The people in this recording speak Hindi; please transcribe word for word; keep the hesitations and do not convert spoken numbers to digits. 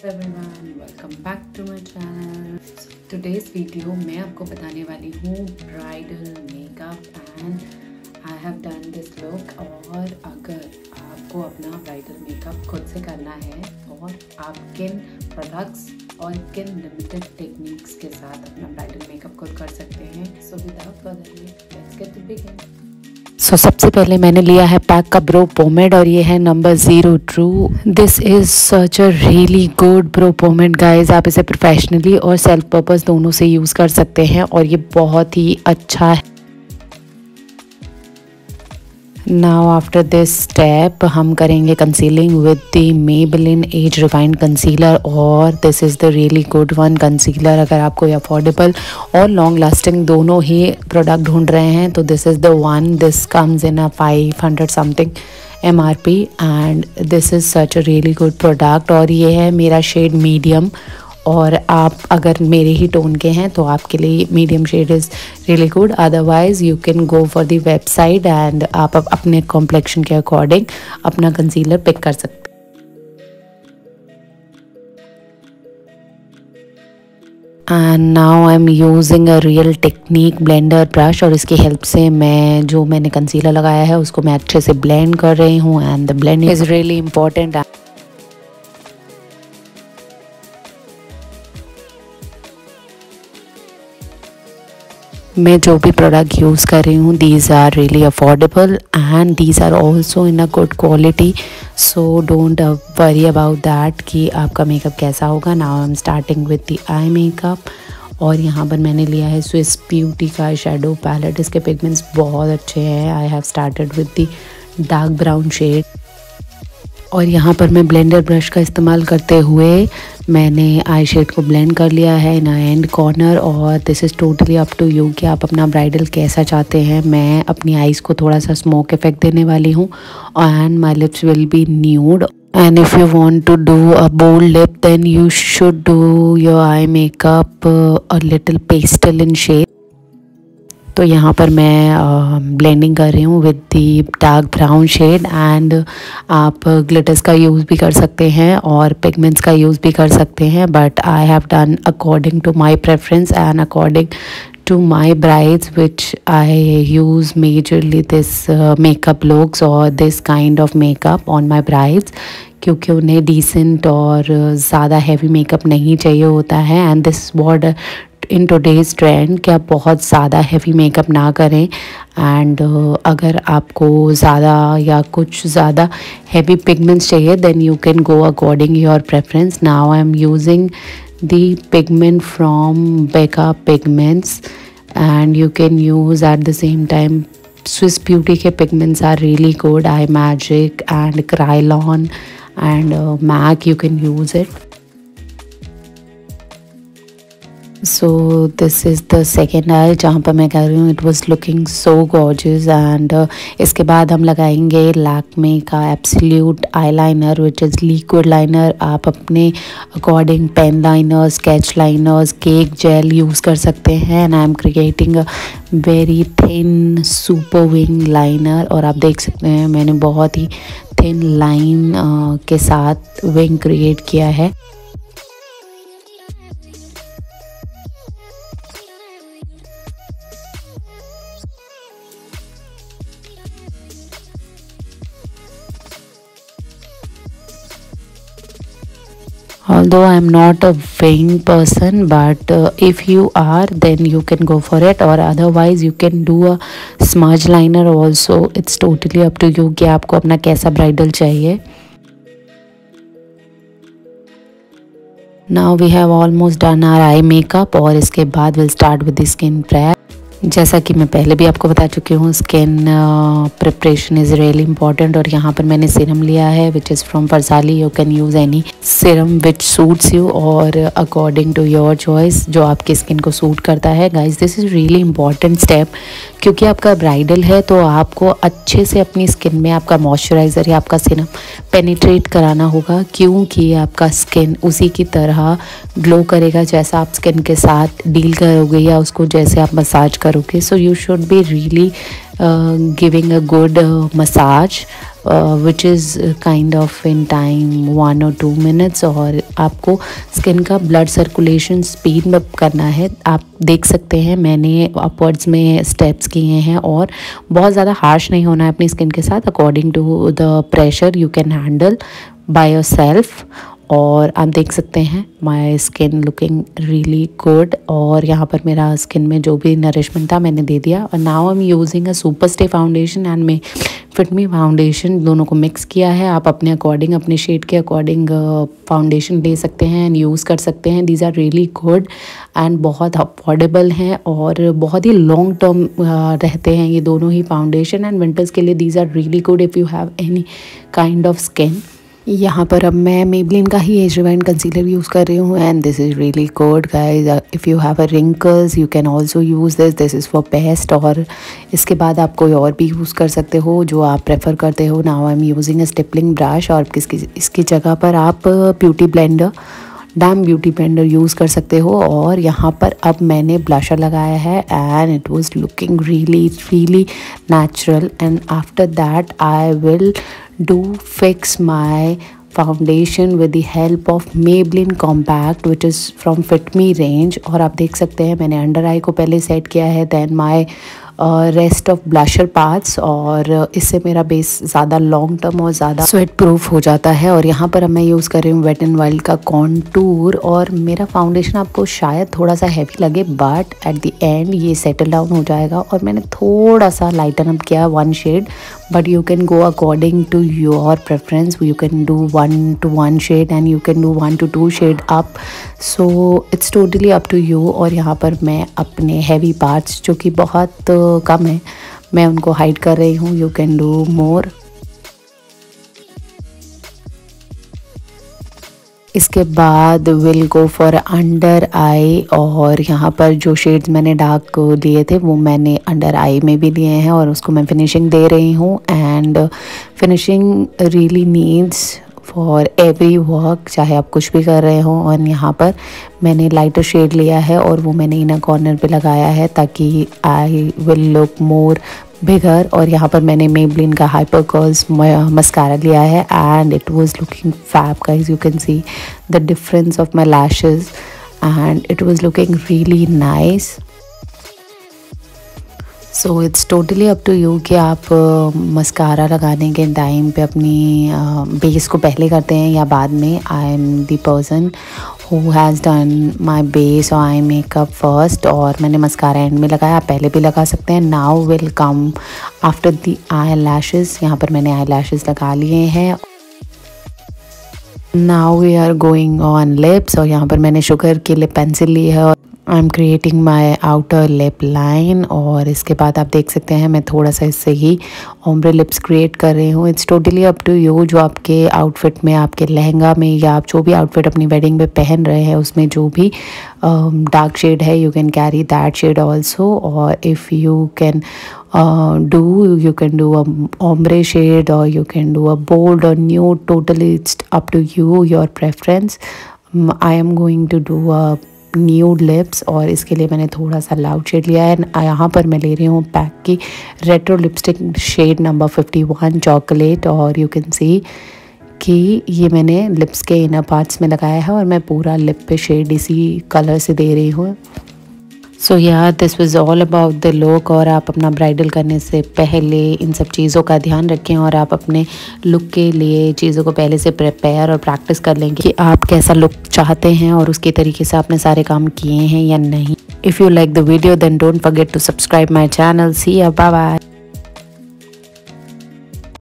Everyone, welcome back to my channel. Today's video मैं आपको बताने वाली हूँ bridal makeup and I have done this look. और अगर आपको अपना ब्राइडल मेकअप खुद से करना है और आप किन प्रोडक्ट्स और किन लिमिटेड टेक्निक्स के साथ अपना ब्राइडल मेकअप खुद कर सकते हैं, so without further ado let's get to begin. So so, सबसे पहले मैंने लिया है पैक का ब्रो पोमेड और ये है number zero true. This is such a really good brow pomade guys. आप इसे प्रोफेशनली और सेल्फ पर्पस दोनों से यूज़ कर सकते हैं और ये बहुत ही अच्छा है। नाउ आफ्टर दिस स्टेप हम करेंगे concealing with the Maybelline age refined concealer और this is the really good one concealer. अगर आप कोई अफोर्डेबल और लॉन्ग लास्टिंग दोनों ही प्रोडक्ट ढूंढ रहे हैं तो this is the one. This comes in a five hundred something M R P and this is such a really good product. और ये है मेरा शेड मीडियम और आप अगर मेरे ही टोन के हैं तो आपके लिए medium shade is really good. Otherwise you can go for the website and आप अपने कॉम्प्लेक्शन के अकॉर्डिंग अपना कंसीलर पिक कर सकते हैं। And now I am using a real technique blender brush और इसकी हेल्प से मैं जो मैंने कंसीलर लगाया है उसको मैं अच्छे से ब्लेंड कर रही हूँ and the blending is really important. मैं जो भी प्रोडक्ट यूज़ कर रही हूँ these are really affordable and these are also in a good quality, so don't worry about that कि आपका मेकअप कैसा होगा। Now I am starting with the eye makeup और यहाँ पर मैंने लिया है स्विस ब्यूटी का शेडो पैलेट। इसके पिगमेंट्स बहुत अच्छे हैं। I have started with the dark brown shade और यहाँ पर मैं ब्लेंडर ब्रश का इस्तेमाल करते हुए मैंने आई शेड को ब्लेंड कर लिया है इन एंड कॉर्नर। और this is totally up to you कि आप अपना ब्राइडल कैसा चाहते हैं। मैं अपनी आईज़ को थोड़ा सा स्मोक इफेक्ट देने वाली हूँ and my lips will be nude and if you want to do a bold lip then you should do your eye makeup a little pastel in shade. तो यहाँ पर मैं ब्लेंडिंग uh, कर रही हूँ with the dark brown shade and आप ग्लिटर्स का यूज़ भी कर सकते हैं और पिगमेंट्स का यूज़ भी कर सकते हैं, but I have done according to my preference and according to my brides which I use majorly this uh, makeup looks or this kind of makeup on my brides क्योंकि उन्हें decent और ज़्यादा heavy makeup नहीं चाहिए होता है। and this what in today's trend कि आप बहुत ज़्यादा heavy makeup ना करें and uh, अगर आपको ज़्यादा या कुछ ज़्यादा heavy pigments चाहिए then you can go according your preference. Now I am using the pigment from Becca Pigments and you can use at the same time Swiss Beauty के pigments are really good. Eye Magic and Krylon and uh, MAC you can use it. So this is the second eye जहाँ पर मैं कह रही हूँ it was looking so gorgeous and इसके बाद हम लगाएंगे लैक्मे का absolute eye liner which is liquid liner. आप अपने according pen liner, sketch liners, cake gel use कर सकते हैं and I am creating a very thin super wing liner. और आप देख सकते हैं मैंने बहुत ही थिन लाइन uh, के साथ विंग क्रिएट किया है। Although I am not a wing person, but uh, if you are then you can go for it or otherwise you can do a smudge liner also. It's totally up to you कि आपको अपना कैसा ब्राइडल चाहिए। Now we have almost done our eye makeup और इसके बाद we'll start with the skin prep। जैसा कि मैं पहले भी आपको बता चुकी हूँ skin preparation is really important. और यहाँ पर मैंने सीरम लिया है which is from Farsali. You can use any serum which suits you और अकॉर्डिंग टू योर चॉइस जो आपकी स्किन को सूट करता है। Guys this is really important step क्योंकि आपका ब्राइडल है तो आपको अच्छे से अपनी स्किन में आपका मॉइस्चराइज़र या आपका सीरम पेनिट्रेट कराना होगा क्योंकि आपका स्किन उसी की तरह ग्लो करेगा जैसा आप स्किन के साथ डील करोगे या उसको जैसे आप मसाज करोगे। So you should be really giving a good massage which is kind of in time one और टू मिनट्स। और आपको स्किन का ब्लड सर्कुलेशन स्पीड अप करना है। आप देख सकते हैं मैंने अपवर्ड्स में स्टेप्स किए हैं और बहुत ज़्यादा हार्श नहीं होना है अपनी स्किन के साथ, according to the pressure you can handle by yourself. और आप देख सकते हैं my skin looking really good. और यहाँ पर मेरा स्किन में जो भी नरिशमेंट था मैंने दे दिया। और now I am using a super stay foundation and may fit me foundation, दोनों को मिक्स किया है। आप अपने अकॉर्डिंग, अपने शेड के अकॉर्डिंग फाउंडेशन ले सकते हैं एंड यूज़ कर सकते हैं। These are really good and बहुत अफोर्डेबल हैं और बहुत ही लॉन्ग टर्म रहते हैं ये दोनों ही फाउंडेशन। एंड विंटर्स के लिए these are really good if you have any kind of skin. यहाँ पर अब मैं मेबलिन का ही एज रिवाइंड कंसीलर यूज़ कर रही हूँ and this is really good guys. If you have a wrinkles you can also use this, this is for best. और इसके बाद आप कोई और भी यूज़ कर सकते हो जो आप प्रेफर करते हो। Now I am using a stippling brush और किसकी इसकी जगह पर आप beauty blender damn beauty blender use कर सकते हो। और यहाँ पर अब मैंने ब्लशर लगाया है and it was looking really really natural. And after that I will do fix my foundation with the help of Maybelline Compact which is from Fit Me range। और आप देख सकते हैं मैंने अंडर आई को पहले सेट किया है, then my rest of blusher parts. और इससे मेरा बेस ज़्यादा लॉन्ग टर्म और ज़्यादा स्वेट प्रूफ हो जाता है। और यहाँ पर अब मैं यूज़ कर रही हूँ वेट एंड वाइल्ड का कॉन्टूर। और मेरा फाउंडेशन आपको शायद थोड़ा सा हैवी लगे बट एट द एंड ये सेटल डाउन हो जाएगा। और मैंने थोड़ा सा लाइटन अप किया one shade, but you can go according to your preference. You can do one to one shade and you can do one to two shade up, so it's totally up to you. और यहाँ पर मैं अपने हैवी पार्ट्स जो कि बहुत कम है मैं उनको हाइड कर रही हूँ। You can do more. इसके बाद will go for under eye. और यहाँ पर जो शेड्स मैंने डार्क लिए थे वो मैंने अंडर आई में भी लिए हैं और उसको मैं फिनिशिंग दे रही हूँ। And finishing really needs for every work, चाहे आप कुछ भी कर रहे हो। और यहाँ पर मैंने लाइटर शेड लिया है और वो मैंने इनर कॉर्नर पे लगाया है ताकि आई विल लुक मोर बिगर। और यहाँ पर मैंने मेबलिन का हाइपर कर्ल्स मस्कारा लिया है and it was looking fab guys. You can see the difference of my lashes and it was looking really nice. So it's totally up to you कि आप मस्कारा लगाने के टाइम पे अपनी बेस को पहले करते हैं या बाद में। I am the person who has done my base और आई मेकअप फर्स्ट और मैंने मस्कारा एंड में लगाया, आप पहले भी लगा सकते हैं। Now will come after the eye lashes. यहाँ पर मैंने आई लैशेज़ लगा लिए हैं। Now we are going on lips और यहाँ पर मैंने शुगर की लिप पेंसिल ली है और I am creating my outer lip line. और इसके बाद आप देख सकते हैं मैं थोड़ा सा इससे ही ओम्ब्रे लिप्स क्रिएट कर रही हूँ। It's totally up to you, जो आपके आउटफिट में, आपके लहंगा में या आप जो भी आउटफिट अपनी वेडिंग में पहन रहे हैं उसमें जो भी डार्क uh, शेड है you can carry that shade also. और if you can do you can do a ombre shade और you can do a bold और nude, totally it's up to you, your preference. I am going to do a nude lips और इसके लिए मैंने थोड़ा सा लाउड शेड लिया है। यहाँ पर मैं ले रही हूँ पैक की retro lipstick shade number fifty one chocolate. और यू कैन सी कि ये मैंने लिप्स के इनर पार्ट्स में लगाया है और मैं पूरा लिप पे शेड इसी कलर से दे रही हूँ। So yeah this was all about the look. और आप अपना ब्राइडल करने से पहले इन सब चीज़ों का ध्यान रखें और आप अपने लुक के लिए चीज़ों को पहले से प्रिपेयर और प्रैक्टिस कर लेंगे कि आप कैसा लुक चाहते हैं और उसके तरीके से आपने सारे काम किए हैं या नहीं। If you like the video then don't forget to subscribe my channel. See ya bye bye.